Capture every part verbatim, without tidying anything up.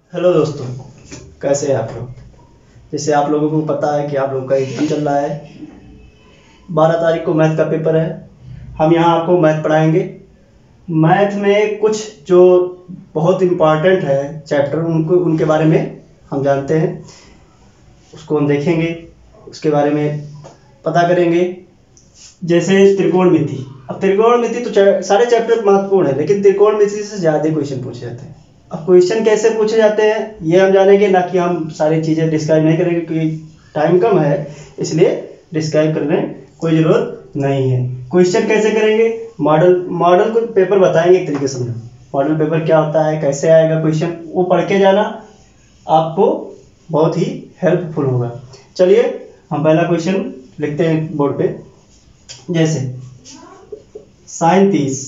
Hello दोस्तों, कैसे हैं आप लोग। जैसे आप लोगों को पता है कि आप लोगों का एग्जाम चल रहा है, बारह तारीख को मैथ का पेपर है। हम यहाँ आपको मैथ पढ़ाएंगे। मैथ में कुछ जो बहुत इम्पॉर्टेंट है चैप्टर, उनको उनके बारे में हम जानते हैं, उसको हम देखेंगे, उसके बारे में पता करेंगे। जैसे त्रिकोणमिति। अब त्रिकोणमिति तो चा, सारे चैप्टर महत्वपूर्ण है, लेकिन त्रिकोणमिति से ज़्यादा क्वेश्चन पूछे जाते हैं। अब क्वेश्चन कैसे पूछे जाते हैं ये हम जानेंगे, ना कि हम सारी चीज़ें डिस्क्राइब नहीं करेंगे क्योंकि टाइम कम है, इसलिए डिस्क्राइब करने कोई ज़रूरत नहीं है। क्वेश्चन कैसे करेंगे, मॉडल मॉडल को पेपर बताएंगे एक तरीके से। मॉडल पेपर क्या होता है, कैसे आएगा क्वेश्चन, वो पढ़ के जाना, आपको बहुत ही हेल्पफुल होगा। चलिए हम पहला क्वेश्चन लिखते हैं बोर्ड पे। जैसे साइन तीस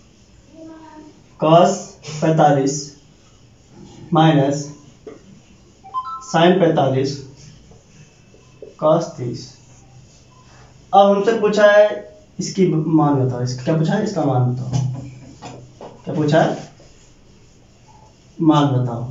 कॉस पैंतालीस माइनस साइन पैंतालीस कॉस तीस। अब हमसे पूछा है इसकी मान बताओ। इसका क्या पूछा है, इसका मान बताओ। क्या पूछा है, मान बताओ।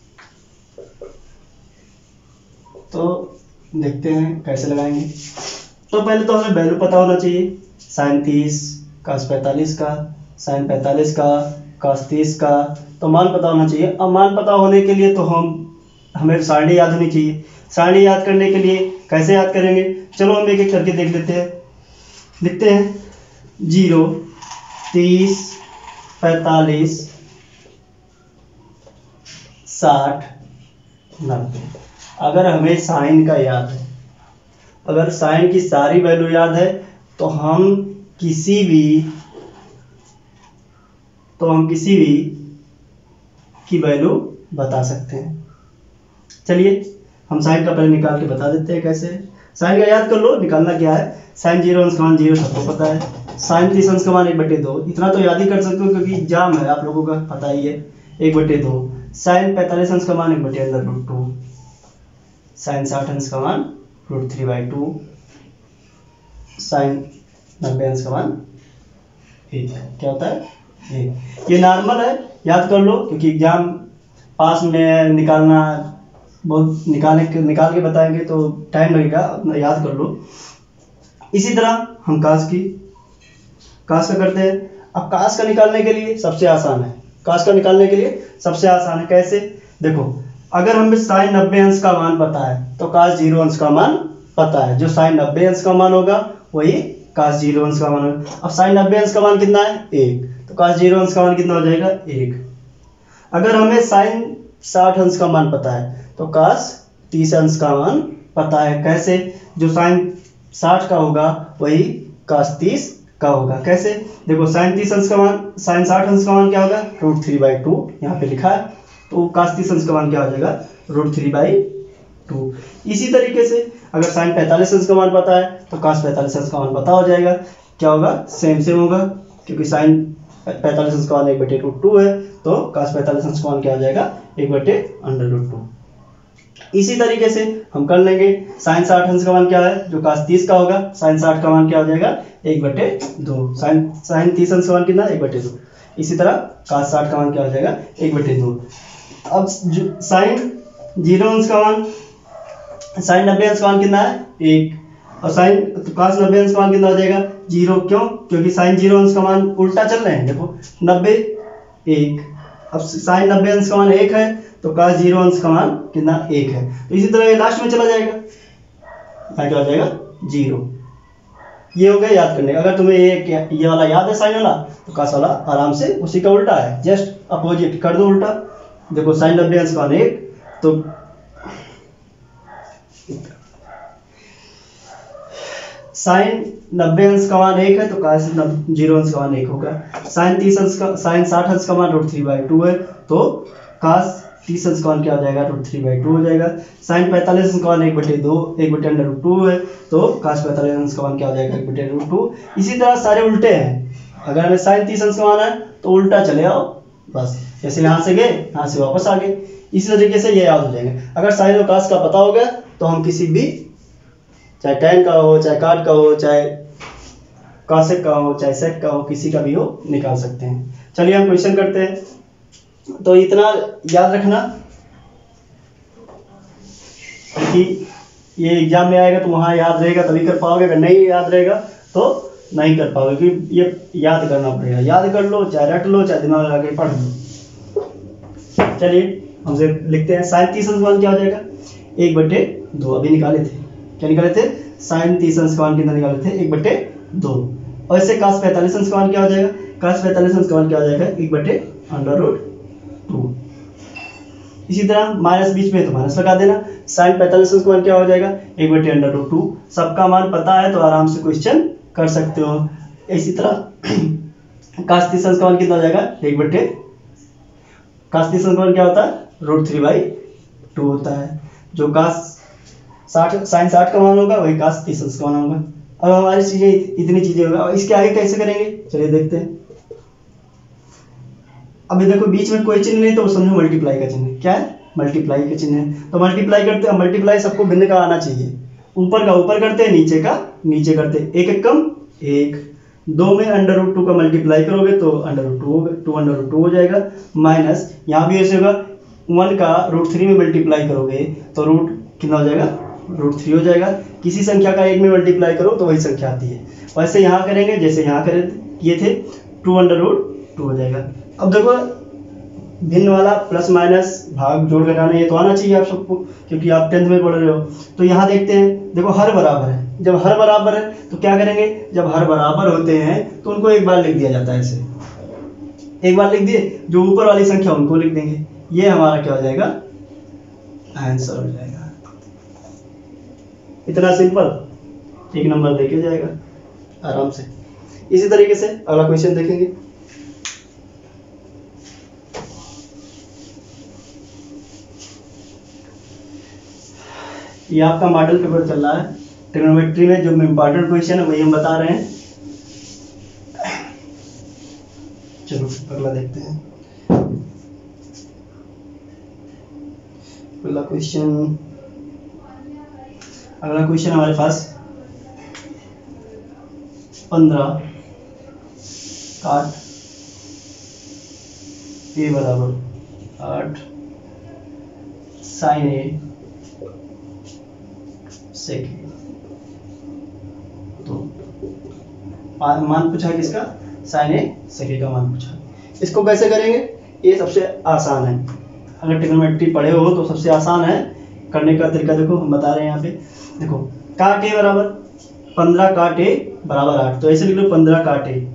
तो देखते हैं कैसे लगाएंगे। तो पहले तो हमें वैल्यू पता होना चाहिए। साइन तीस कॉस पैंतालीस का, साइन पैंतालीस का, कॉस तीस का, तो मान पता होना चाहिए। अब मान पता होने के लिए तो हम हमें सारणी याद होनी चाहिए। सारणी याद करने के लिए कैसे याद करेंगे, चलो हम एक एक करके देख लेते हैं। लिखते हैं जीरो, तीस, पैंतालीस, साठ, नब्बे। अगर हमें साइन का याद है, अगर साइन की सारी वैल्यू याद है तो हम किसी भी तो हम किसी भी की वैल्यू बता सकते हैं। चलिए हम साइन का पहले निकाल के बता देते हैं कैसे। साइन का याद कर लो, निकालना क्या है। साइन जीरो अंश का मान जीरो सबको पता है। साइन तीस अंश का मान एक बटे दो, इतना तो याद ही कर सकते हो क्योंकि एग्जाम है, आप लोगों का पता ही है। एक बटे दो। साइन पैंतालीस अंश का मान एक बटे अंदर रूट टू। साइन साठ अंश का मान root three by two. Sine नब्बे अंश का मान एक। क्या होता है, एक। ये नॉर्मल है, याद कर लो क्योंकि एग्जाम पास में निकालना बहुत निकालने के निकाल के बताएंगे तो टाइम लगेगा, अपना याद कर लो। इसी तरह हम कास की कास का करते हैं। अब कास का निकालने के लिए सबसे आसान है। कास का निकालने के लिए सबसे आसान है। कैसे, देखो अगर हमें साइन नब्बे अंश का मान पता है तो कास जीरो अंश का मान पता है। जो साइन नब्बे अंश का मान होगा वही कास जीरो अंश का मान होगा। अब साइन नब्बे अंश का मान कितना है, एक, तो कास जीरो अंश का मान कितना हो जाएगा, एक। अगर हमें साइन साठ अंश का मान पता है तो कास तीस अंश का मान पता है। कैसे, जो साइन साठ का होगा वही कास तीस का होगा। कैसे, देखो साइन तीस अंश का मान साइन साठ अंश का मान क्या होगा, रूट थ्री बाई टू, यहाँ पे लिखा है। तो कास तीस अंश का मान क्या हो जाएगा, रूट थ्री बाई टू। इसी तरीके से अगर साइन पैंतालीस अंश का मान पता है तो कास पैंतालीस अंश का मान पता हो जाएगा। क्या होगा, सेम सेम होगा क्योंकि साइन पैंतालीस अंश का मान एक बटे रूट टू है, तो कास पैंतालीस अंश का मान क्या हो जाएगा, एक बटे अंडर रूट टू। इसी तरीके से हम कर लेंगे। साइन साठ अंश का मान क्या है, जो कास तीस का होगा, साइन साठ का मान क्या हो जाएगा, एक बटे दो। साइन साइन तीस अंश का मान कितना, एक बटे दो। इसी तरह कास साठ का मान क्या हो जाएगा, एक बटे दो। अब साइन जीरो अंश का मान साइन नब्बे अंश का मान कितना है, एक, और साइन तो कास नब्बे अंश का मान कितना हो जाएगा, जीरो। क्यों, क्योंकि साइन जीरो अंश का मान उल्टा चल रहे हैं। देखो नब्बे, एक। अब साइन नब्बे अंश का मान एक है तो कास जीरो अंश का मान कितना, एक है। तो इसी तरह ये लास्ट में चला जाएगा, यहाँ क्या हो जाएगा, जीरो। ये हो गया याद करने। अगर तुम्हें ये ये वाला याद है साइन वाला, तो कास वाला आराम से उसी का उल्टा है, जस्ट अपोजिट कर दो उल्टा। देखो साइन नब्बे अंश का मान एक, तो साइन नब्बे अंश का मान एक है तो कास जीरो अंश का मान एक होगा। साइन तीस अंश का साइन साठ अंश का मान रूट थ्री बाई टू है, तो कास तीस अंश का मान क्या हो जाएगा, रूट थ्री बाई टू हो जाएगा। साइन पैंतालीस अंश का मान एक बटे दो, एक बटे अंडर रूट टू है, तो कास पैंतालीस अंश का मान क्या हो जाएगा, एक बटे रूट टू। इसी तरह सारे उल्टे हैं। अगर हमें साइन तीस अंश का मान है तो उल्टा चले आओ, बस जैसे यहाँ से गए यहाँ से वापस आ गए। इसी तरीके से ये याद हो जाएंगे। अगर साइन और कास का पता हो गया तो हम किसी भी, चाहे टैन का हो, चाहे काट का हो, चाहे कासेक का हो, चाहे सेक का हो, किसी का भी हो, निकाल सकते हैं। चलिए हम क्वेश्चन करते हैं। तो इतना याद रखना क्योंकि ये एग्जाम में आएगा तो वहाँ याद रहेगा तभी कर पाओगे, अगर नहीं याद रहेगा तो नहीं कर पाओगे, क्योंकि ये याद करना पड़ेगा। याद कर लो, चाहे रट लो, चाहे दिमाग लगा के पढ़ लो। चलिए हमसे लिखते हैं, साइन तीस अंश का मान क्या हो जाएगा, एक बटे दो। अभी निकाले थे, क्या निकाले थे, साइन तीस अंश का मान कितना निकाले थे, एक बटे दो। और इससे कास पैंतालीस अंश का मान क्या हो जाएगा, कास पैंतालीस अंश का मान क्या हो जाएगा, एक बटे अंडर रूट टू। इसी तरह माइनस बीच में तो माइनस लगा देना, साइन पैंतालीस अंश का मान क्या हो जाएगा, एक बटे अंडर रूट टू। सबका मान पता है तो आराम से क्वेश्चन कर सकते हो। इसी तरह कास तीस अंश का मान कितना हो जाएगा, एक बटे कास तीस अंश का मान क्या होता है, रूट थ्री बाई टू होता है। जो कास साठ साइन साठ का मान होगा वही कास तीस अंश का मान होगा। अब हमारी चीजें इतनी चीजें होगा, और इसके आगे कैसे करेंगे, चलिए देखते हैं। अभी देखो बीच में कोई चिन्ह नहीं तो समझो मल्टीप्लाई का चिन्ह, क्या है, मल्टीप्लाई का चिन्ह है। तो मल्टीप्लाई करते हैं, मल्टीप्लाई सबको भिन्न का आना चाहिए, ऊपर का ऊपर करते हैं, नीचे का नीचे करते हैं, एक एक कम एक, दो में अंडर रूट टू का मल्टीप्लाई करोगे तो अंडर रूट टू होगा, टू अंडर रूट टू हो जाएगा, माइनस यहाँ भी ऐसे होगा, वन का रूट थ्री में मल्टीप्लाई करोगे तो रूट कितना हो जाएगा, रूट थ्री हो जाएगा। किसी संख्या का एक में मल्टीप्लाई करो तो वही संख्या आती है। वैसे यहाँ करेंगे जैसे यहाँ करे किए थे, टू अंडर रूट टू हो जाएगा। अब देखो भिन्न वाला प्लस माइनस भाग जोड़ घटाना ये तो आना चाहिए आप सबको, क्योंकि आप टेंथ में पढ़ रहे हो। तो यहाँ देखते हैं, देखो हर बराबर है, जब हर बराबर है तो क्या करेंगे, जब हर बराबर होते हैं तो उनको एक बार लिख दिया जाता है, ऐसे एक बार लिख दिए, जो ऊपर वाली संख्या उनको लिख देंगे। ये हमारा क्या हो जाएगा, आंसर हो जाएगा। इतना सिंपल, एक नंबर देके जाएगा आराम से। इसी तरीके से अगला क्वेश्चन देखेंगे। ये आपका मॉडल पेपर चल रहा है ट्रिग्नोमेट्री में, जो इंपॉर्टेंट क्वेश्चन है वही हम बता रहे हैं। चलो अगला देखते हैं। अगला क्वेश्चन अगला क्वेश्चन हमारे पास पंद्रह काट ए बराबर आठ साइन ए सेक, तो मान पूछा है किसका, साइन ए सेक का मान पूछा। इसको कैसे करेंगे, ये सबसे आसान है। अगर ट्रिग्नोमेट्री पढ़े हो तो सबसे आसान है करने का तरीका। देखो हम बता रहे हैं यहाँ पे, देखो काट ए बराबर पंद्रह काट ए बराबर आठ, तो ऐसे लिख लो पंद्रह काट ए,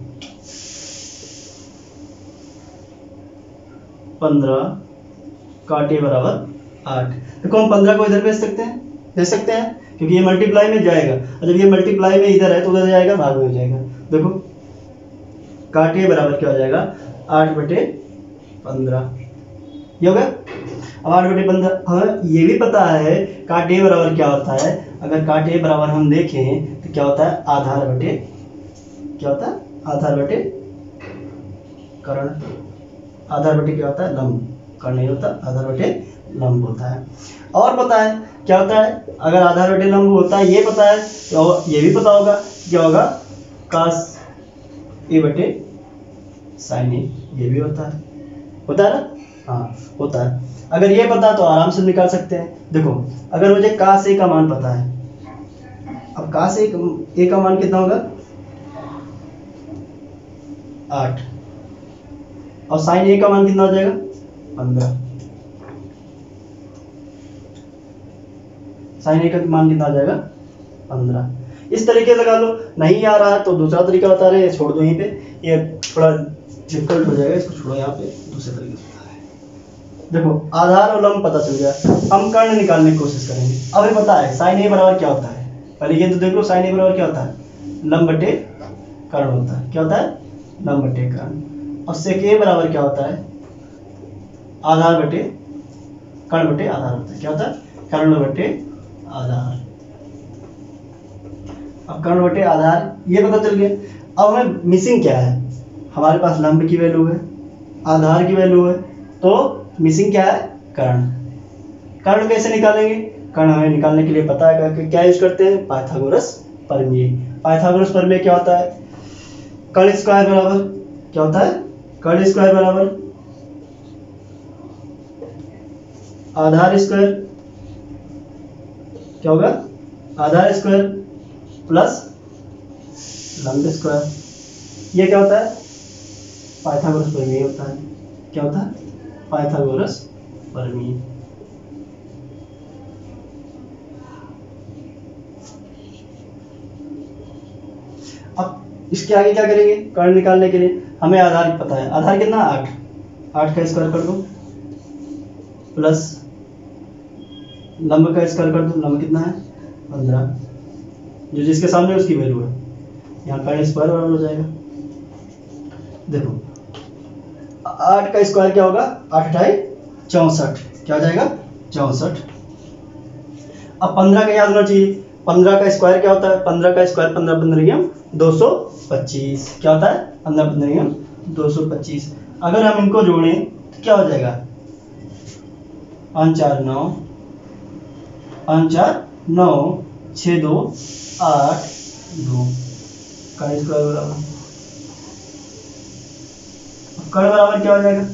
पंद्रह काट ए बराबर आठ। देखो हम पंद्रह को इधर भेज सकते हैं, भेज सकते हैं क्योंकि ये मल्टीप्लाई में जाएगा, और जब ये मल्टीप्लाई में इधर है तो उधर जाएगा, भाग में हो जाएगा। देखो काट ए बराबर क्या हो जाएगा, आठ बटे पंद्रह, ये हो गया। अब आठ बटे पंद्रह, हमें ये भी पता है काट ए बराबर क्या होता है। अगर काट ए बराबर हम देखें तो क्या होता है, आधार बटे क्या होता है, आधार बटे कर्ण। आधार बटे क्या होता है, लंब। कर्ण नहीं होता, आधार बटे लंब होता है। और पता है क्या होता है, अगर आधार बटे लंब होता है ये पता है, तो ये भी पता होगा क्या होगा, कास ए बटे साइन ए, ये भी होता है, होता है ना, हाँ होता है। अगर ये पता तो आराम से निकाल सकते हैं। देखो अगर मुझे कास ए का मान पता है, अब कास ए ए का मान कितना होगा, आठ, और साइन ए का मान कितना हो जाएगा, पंद्रह। साइन ए का मान कितना आ जाएगा, पंद्रह। इस तरीके से लगा लो। नहीं आ रहा है तो दूसरा तरीका बता रहे हैं, छोड़ दो यहीं पे, ये थोड़ा डिफिकल्ट हो जाएगा, इसको छोड़ो, यहाँ पे दूसरे तरीके से बता रहे हैं। देखो आधार और लंब पता चल गया, हम कर्ण निकालने की कोशिश करेंगे। अब हमें पता है साइन ए बराबर क्या होता है, पहले ये तो देख लो, साइन ए बराबर क्या होता है, लंब बटे कर्ण होता है। क्या होता है, लंब बटे कर्ण। और सेक ए बराबर क्या होता है, आधार बटे कर्ण बटे आधार होता है। क्या होता है, कर्ण बटे आधार। अब कर्ण बटे आधार ये पता चल गया। अब हमें मिसिंग क्या है, हमारे पास लंब की वैल्यू है, आधार की वैल्यू है, तो मिसिंग क्या है, कर्ण। कर्ण कैसे निकालेंगे, कर्ण हमें निकालने के लिए पता है कि क्या यूज करते हैं, पाइथागोरस प्रमेय। पाइथागोरस प्रमेय क्या होता है, कर्ण स्क्वायर बराबर क्या होता है, कर्ण स्क्वायर बराबर आधार स्क्वायर क्या होगा, आधार स्क्वायर प्लस लंब स्क्वायर। ये क्या होता है, पाइथागोरस प्रमेय होता है। क्या होता है, पाइथागोरस प्रमेय। अब इसके आगे क्या करेंगे, कर्ण निकालने के लिए हमें आधार पता है, आधार कितना, आठ, आठ का स्क्वायर कर दो प्लस लंब का स्क्वायर कर दो, लंब कितना है पंद्रह, जो जिसके सामने उसकी वैल्यू है, यहाँ कर्ण स्क्वायर बराबर हो जाएगा। देखो आठ का स्क्वायर क्या होगा, आठ अठाई चौसठ, क्या हो जाएगा चौसठ। अब पंद्रह का याद होना चाहिए, पंद्रह का स्क्वायर क्या होता है, पंद्रह का स्क्वायर पंद्रह पंद्रह दो सौ पच्चीस, क्या होता है पंद्रह पंद्रह दो सौ पच्चीस। अगर हम इनको जोड़ें तो क्या हो जाएगा, पाँच चार नौ, पाँच चार नौ, छः दो आठ, दो, कर्ण स्क्वायर बराबर, कर्ण बराबर क्या हो जाएगा,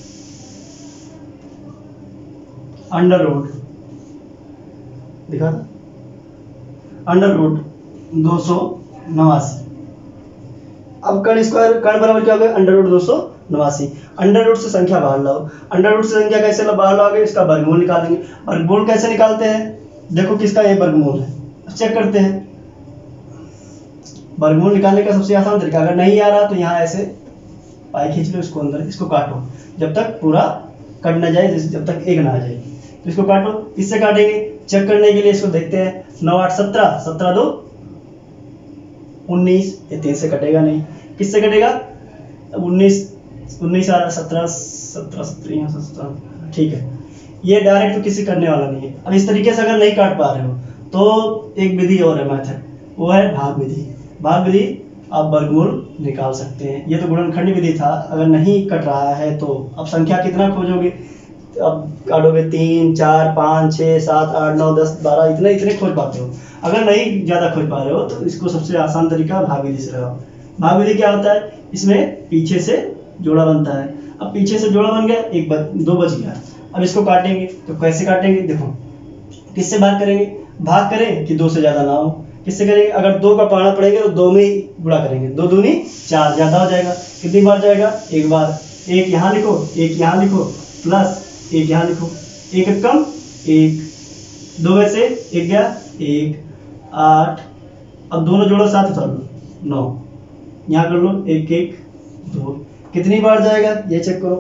अंडर रूट, दिखा था, अंडर रूट दो सौ नवासी। अब कर्ण स्क्वायर, कर्ण बराबर क्या हो गया, अंडर रूट दो सौ नवासी। अंडर रूट से संख्या बाहर लाओ, अंडर रूट से संख्या कैसे बाहर लाओगे, इसका वर्गमूल निकालेंगे। वर्गमूल कैसे निकालते हैं, देखो किसका ये वर्गमूल है, चेक करते हैं। वर्गमूल निकालने का सबसे आसान तरीका, अगर नहीं आ रहा तो यहाँ ऐसे पाई खींच लो, इसको अंदर, इसको काटो जब तक पूरा कट ना जाए, जब तक एक ना आ जाए, तो इसको काटो, इससे काटेंगे। चेक करने के लिए इसको देखते हैं, नौ आठ सत्रह, सत्रह दो उन्नीस, ये तीन से कटेगा नहीं, किससे कटेगा, उन्नीस उन्नीस आ रहा, सत्रह सत्रह सत्रह सत्रह, ठीक है। ये डायरेक्ट तो किसी करने वाला नहीं है। अब इस तरीके से अगर नहीं काट पा रहे हो तो एक विधि और है मेथड, वो है भाग विधि। भाग विधि आप वर्गमूल निकाल सकते हैं। ये तो गुणनखंड विधि था, अगर नहीं कट रहा है तो अब संख्या कितना खोजोगे, अब काटोगे तीन चार पाँच छः सात आठ नौ दस बारह, इतने इतने खोज पाते हो। अगर नहीं ज़्यादा खोज पा रहे हो तो इसको सबसे आसान तरीका भाग विधि से लगाओ। भाग विधि क्या होता है, इसमें पीछे से जोड़ा बनता है। अब पीछे से जोड़ा बन गया, एक बच, दो बच गया। अब इसको काटेंगे तो कैसे काटेंगे, देखो किससे भाग करेंगे, भाग करें कि दो से ज़्यादा ना हो, किससे करेंगे, अगर दो का पाना पड़ेगा तो दो में ही गुणा करेंगे, दो दूनी चार, ज़्यादा हो जाएगा, कितनी बार जाएगा, एक बार। एक यहाँ लिखो, एक यहाँ लिखो, प्लस एक यहाँ लिखो, एक एक कम एक, दो में से एक गया एक, आठ, अब दोनों जोड़ो साथ उतार लो, नौ, यहाँ कर लो एक एक दो, कितनी बार जाएगा ये चेक करो,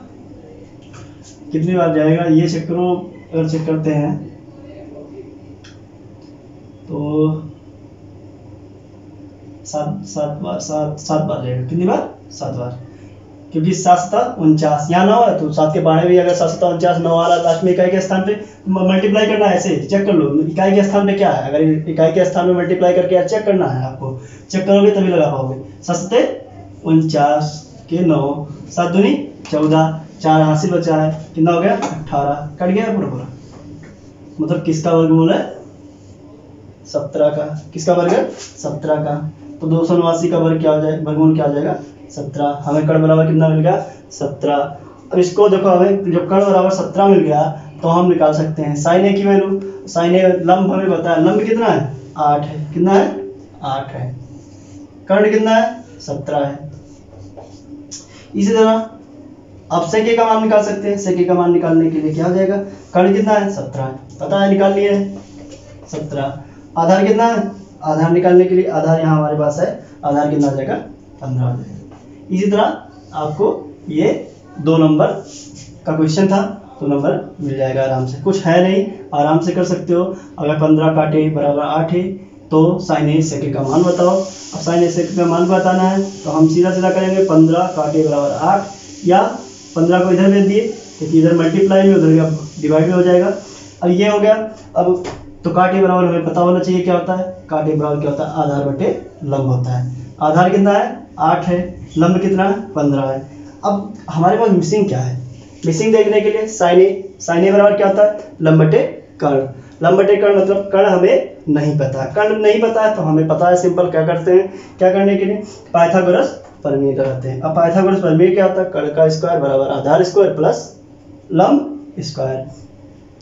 कितनी बार जाएगा ये चेक करो। अगर चेक करते हैं तो सात सात बार, सात सात बार जाएगा, कितनी बार, सात बार, क्योंकि सात सता उनचास, यहाँ नौ है तो सात के बारे में अगर सात सता उनचास नौ आ रहा लास्ट में इकाई के स्थान पे मल्टीप्लाई करना है, ऐसे चेक कर लो इकाई के स्थान पे क्या है, अगर इकाई के स्थान में मल्टीप्लाई करके चेक करना है आपको, चेक करोगे तभी लगा पाओगे। सात सते उनचास के नौ, सात दूनी चौदह, चार हासिल बचा है, कितना हो गया अट्ठारह, कट गया पूरा पूरा, मतलब किसका वर्गमूल है, सत्रह का। किसका वर्ग है, सत्रह का। तो दो सौ नवासी का वर्ग क्या हो जाएगा, वर्गमूल क्या हो जाएगा, सत्रह। हमें कर्ण बराबर कितना मिल गया, सत्रह। अब इसको देखो, हमें जब कर्ण बराबर सत्रह मिल गया तो हम निकाल सकते हैं साइन ए की वैल्यू। साइन ए लंब हमें बताया, लंब कितना है, आठ है, कितना है, आठ है। कर्ण कितना है, सत्रह है। इसी तरह अब सेक ए का मान निकाल सकते हैं। सेक ए का मान निकालने के लिए क्या हो जाएगा, कर्ण कितना है, सत्रह है, पता है, निकाल लिए सत्रह। आधार कितना है, आधार निकालने के लिए आधार यहाँ हमारे पास है, आधार कितना आ जाएगा, पंद्रह आ जाएगा। इसी तरह आपको ये दो नंबर का क्वेश्चन था, दो नंबर मिल जाएगा आराम से, कुछ है नहीं, आराम से कर सकते हो। अगर पंद्रह काटे बराबर आठ है तो साइन ए सेक ए का मान बताओ। अब साइन ए सेक ए का मान बताना है तो हम सीधा सीधा करेंगे, पंद्रह काटे बराबर आठ, या पंद्रह को इधर भेज दिए क्योंकि इधर मल्टीप्लाई में उधर डिवाइड में हो जाएगा। अब ये हो गया। अब तो काटे बराबर हमें पता होना चाहिए क्या होता है, काटे बराबर क्या होता है, आधार बटे लंब होता है। आधार कितना है, आठ है, लंब कितना है, पंद्रह है। अब हमारे पास मिसिंग क्या है, मिसिंग देखने के लिए साइन ए, साइन ए बराबर क्या होता है, लंब बटे कर्ण। लंब बटे कर्ण मतलब कर्ण हमें नहीं पता है, कर्ण नहीं पता है तो हमें पता है, सिंपल क्या करते हैं, क्या करने के लिए पाइथागोरस प्रमेय लगाते हैं। अब पाइथागोरस प्रमेय क्या होता है, कर्ण का स्क्वायर बराबर आधार स्क्वायर प्लस लंब स्क्वायर।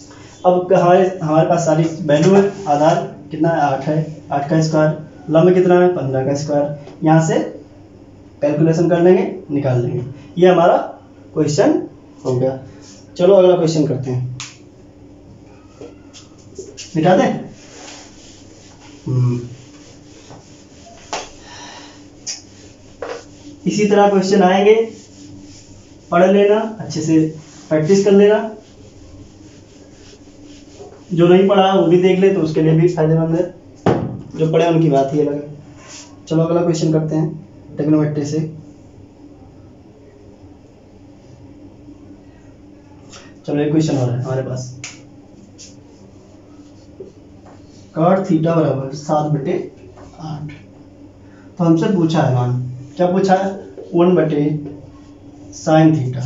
अब हमारे हमारे पास सारी वैल्यू है। आधार कितना है, आठ है, आठ का स्क्वायर, लंब कितना है, पंद्रह का स्क्वायर। यहाँ से कैलकुलेशन कर लेंगे, निकाल लेंगे। ये हमारा क्वेश्चन हो गया। चलो अगला क्वेश्चन करते हैं, मिटा दें। हम्म इसी तरह क्वेश्चन आएंगे, पढ़ लेना, अच्छे से प्रैक्टिस कर लेना। जो नहीं पढ़ा वो भी देख ले तो उसके लिए भी फायदेमंद है, जो पढ़े उनकी बात ही अलग है। चलो अगला क्वेश्चन करते हैं ट्रिग्नोमेट्री से। चलो एक क्वेश्चन और है हमारे पास, कॉट थीटा बराबर सात बटे आठ। तो हमसे पूछा है, मान क्या पूछा है, वन बटे sine theta,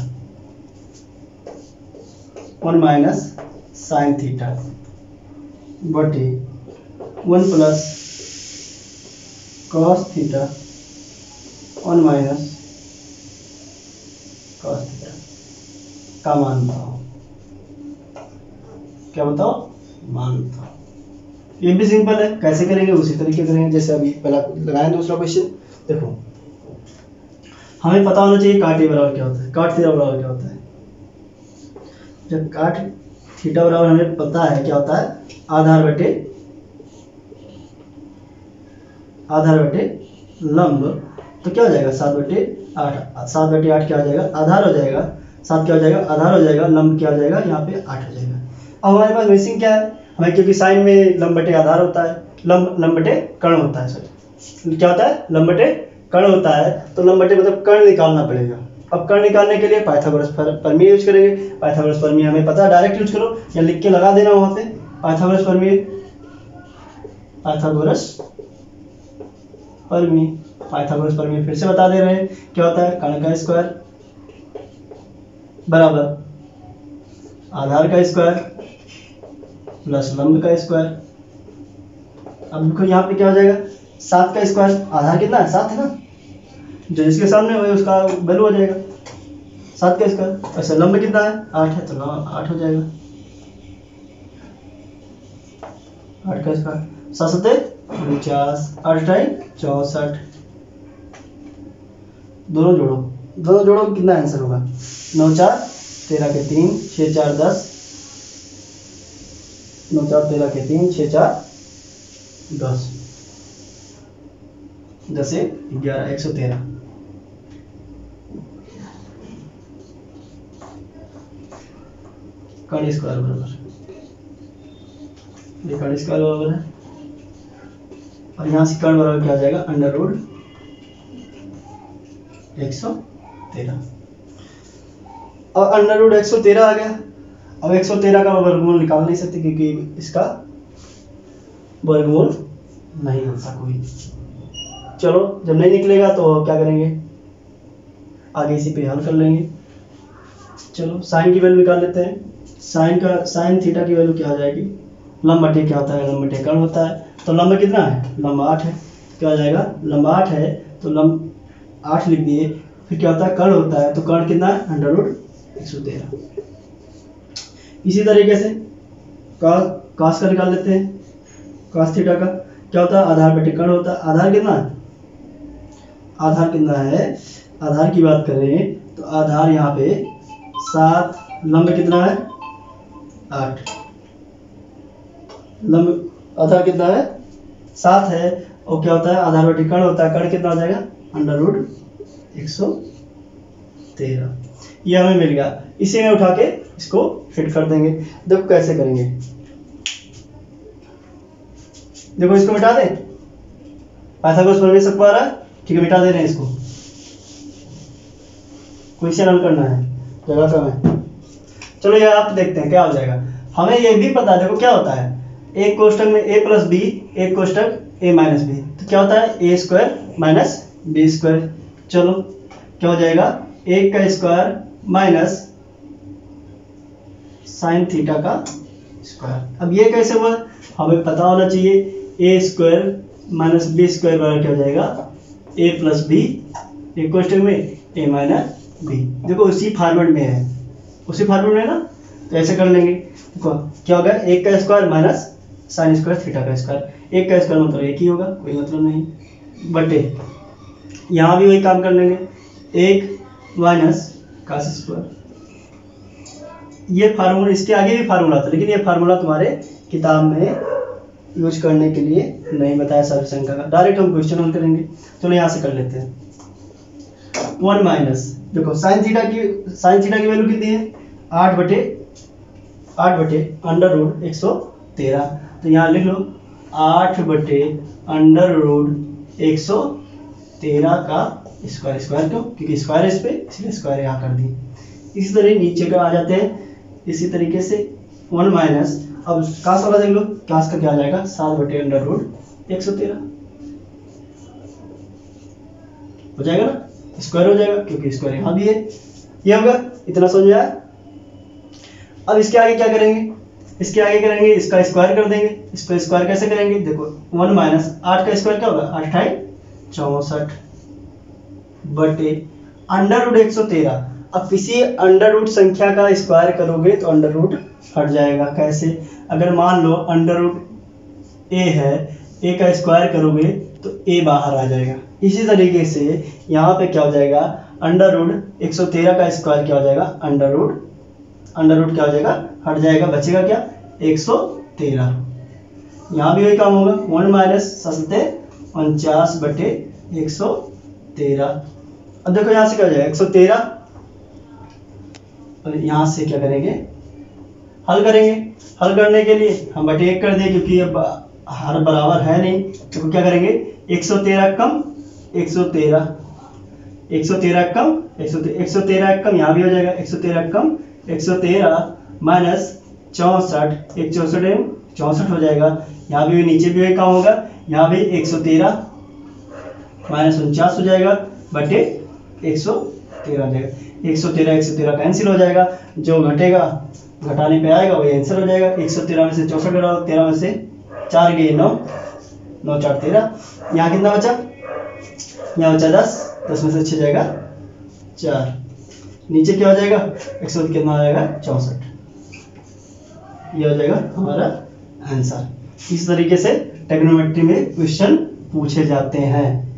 one minus sine theta बटे one plus cos theta, one minus cos theta का मान बताओ। क्या बताओ, मान बताओ। ये भी सिंपल है, कैसे करेंगे उसी तरीके करेंगे जैसे अभी पहला लगाएं। दूसरा क्वेश्चन देखो, हमें पता होना चाहिए काट ए बराबर क्या होता है, काट थीटा बराबर क्या होता है। जब काट थीटा बराबर हमें पता है क्या होता है, आधार बटे आधार बटे लंब, तो क्या हो जाएगा, सात बटे आठ। सात बटे आठ क्या हो जाएगा, आधार हो जाएगा। सात क्या हो जाएगा, आधार हो जाएगा। लंब क्या हो जाएगा, यहाँ पे आठ हो जाएगा। अब हमारे पास मिसिंग क्या है, हमें क्योंकि साइन में लंब बटे आधार होता है, लंब लंब बटे कर्ण होता है। सर क्या होता है, लंब बटे कर्ण होता है, तो लंब बटे मतलब कर्ण निकालना पड़ेगा। अब कर्ण निकालने के लिए पाइथागोरस प्रमेय यूज करेंगे। पाइथागोरस प्रमेय हमें पता है, डायरेक्ट यूज करो या लिख के लगा देना वहां पे। पाइथागोरस प्रमेय, पाइथागोरस प्रमेय पाइथागोरस प्रमेय फिर से बता दे रहे हैं, क्या होता है, कर्ण का स्क्वायर बराबर आधार का स्क्वायर प्लस लंब का स्क्वायर। अब देखो यहाँ पे क्या हो जाएगा, सात का स्क्वायर, आधार कितना है, सात है ना, जो जिसके सामने हो उसका वैल्यू हो जाएगा सात का स्क्वायर। ऐसा लंब कितना है, आठ है, तो आठ हो जाएगा, आठ का स्क्वायर। सात सत्ते उनचास, आठ अठाई चौसठ। दोनों जोड़ो, दोनों जोड़ो कितना आंसर होगा, नौ चार तेरह के तीन, छः चार दस, नौ चार तेरह के तीन, छः चार दस, दस एक ग्यारह, एक सौ तेरह। कर्ण स्क्वायर बराबर, ये कर्ण स्क्वायर बराबर है, और यहाँ से कर्ण बराबर क्या आ जाएगा, अंडर रूट एक सौ तेरह। और अंडर रूट एक सौ तेरह आ गया। अब एक सौ तेरह का वर्गमूल निकाल नहीं सकते क्योंकि इसका वर्गमूल नहीं होता कोई। चलो जब नहीं निकलेगा तो क्या करेंगे, आगे इसी पे हल कर लेंगे। चलो साइन की वैल्यू निकाल लेते हैं। साइन का साइन थीटा की वैल्यू क्या हो जाएगी, लंब बटे क्या होता है, लंब बटे कर्ण होता है। तो लंब कितना है, लंब आठ है, क्या हो जाएगा, लंब आठ है तो लंब आठ लिख दिए। फिर क्या होता है, कर्ण होता है, तो कर्ण कितना है, अंडर रूट एक सौ तेरह। इसी तरीके से कॉस का निकाल लेते हैं। कॉस थीटा का क्या होता है, आधार बटे कर्ण होता है। आधार कितना है, आधार कितना है, आधार की बात करें तो आधार यहाँ पे सात, लंब कितना है, आठ। लंब आधार कितना है, सात है, और क्या होता है, आधार बटे कर्ण होता है। कर्ण कितना हो जाएगा, अंडर रूट एक सौ तेरह। ये हमें मिल गया। इसी में उठा के इसको फिट कर देंगे। देखो कैसे करेंगे, देखो इसको मिटा दें, पाइथागोरस प्रमेय सबको आ रहा है, ठीक है, मिटा दे रहे हैं इसको। क्वेश्चन हल करना है, जगह कम है। चलो ये आप देखते हैं क्या हो जाएगा। हमें ये भी पता है, देखो क्या होता है, एक कोष्टक में a प्लस बी, एक कोष्टक a माइनस बी, तो क्या होता है, A square minus B square. चलो क्या हो जाएगा, एक का स्क्वायर माइनस साइन थीटा का स्क्वायर। अब ये कैसे हुआ, हमें पता होना चाहिए, A square minus B square बराबर क्या हो जाएगा, ए प्लस बी, एक क्वेश्चन में ए माइनस बी। देखो उसी फॉर्मेट में है, उसी फॉर्मेट में है ना, तो ऐसे कर लेंगे। देखो क्या होगा, एक का square minus sine square theta का स्क्वायर। एक का स्क्वायर मतलब एक ही होगा, कोई मतलब नहीं, बटे यहाँ भी वही काम कर लेंगे, एक माइनस कास स्क्वायर। ये फार्मूला, इसके आगे भी फार्मूला था, लेकिन ये फार्मूला तुम्हारे किताब में यूज करने के लिए नहीं बताया सर्व संख्या का, डायरेक्ट हम क्वेश्चन हल करेंगे। चलो यहाँ से कर लेते हैं। वन माइनस, देखो साइन थीटा की साइन थीटा की वैल्यू कितनी है, आठ बटे आठ बटे अंडर रूट एक सौ तेरह। तो यहाँ लिख लो आठ बटे अंडर रूट एक सौ तेरह का स्क्वायर। स्क्वायर क्यों, क्योंकि स्क्वायर इस पे, इसलिए स्क्वायर यहाँ कर दी। इसी तरह नीचे का आ जाते हैं इसी तरीके से। वन माइनस, अब कास वाला देख लो, कास का क्या आ जाएगा, सात बटे अंडर रूट एक सौ तेरह हो जाएगा ना, स्क्वायर हो जाएगा क्योंकि स्क्वायर यहाँ भी है। ये होगा, इतना समझ में आया। अब इसके आगे क्या करेंगे, इसके आगे करेंगे इसका स्क्वायर कर देंगे। इसको स्क्वायर कैसे करेंगे, देखो वन माइनस आठ का स्क्वायर क्या होगा, आठ अठाई चौसठ बटे अंडर रूट एक सौ तेरह। अब किसी अंडर रूट संख्या का स्क्वायर करोगे तो अंडर रूट हट जाएगा। कैसे, अगर मान लो अंडर रूट ए है, ए का स्क्वायर करोगे तो ए बाहर आ जाएगा। इसी तरीके से यहाँ पे क्या हो जाएगा, अंडर रूट एक सौ तेरह का स्क्वायर क्या हो जाएगा, अंडर रूट अंडर रूट क्या हो जाएगा, हट जाएगा, बचेगा क्या, एक सौ तेरह। यहाँ भी वही काम होगा, वन माइनस सत्ते उनचास बटे एक सौ तेरह। अब देखो यहाँ से क्या हो जाएगा, एक सौ तेरह, और यहाँ से क्या करेंगे, हल करेंगे। हल करने के लिए हम बटे एक कर दें, क्योंकि ये हर बराबर है नहीं। तो क्या करेंगे, एक सौ तेरह कम एक सौ तेरह, एक सौ तेरह कम एक सौ एक सौ तेरह कम, यहाँ भी हो जाएगा एक सौ तेरह कम एक सौ तेरह माइनस चौंसठ, एक चौंसठ है चौंसठ हो जाएगा। यहाँ भी नीचे भी वही काम होगा, यहाँ भी एक सौ तेरह माइनस उनचास हो जाएगा बटे एक सौ तेरह हो जाएगा। एक सौ तेरह एक सौ तेरह कैंसिल हो जाएगा, जो घटेगा घटाने पे आएगा वही आंसर हो जाएगा। एक सौ तेरह में से चौसठ घटाओ, तेरह में से चार गए नौ, नौ चार तेरह। यहाँ कितना बचा, यहाँ बचा दस, दस में से छः जाएगा चार, नीचे क्या हो जाएगा, एक सौ कितना आ जाएगा चौसठ। ये हो जाएगा हमारा आंसर। इस तरीके से ट्रिग्नोमेट्री में क्वेश्चन पूछे जाते हैं।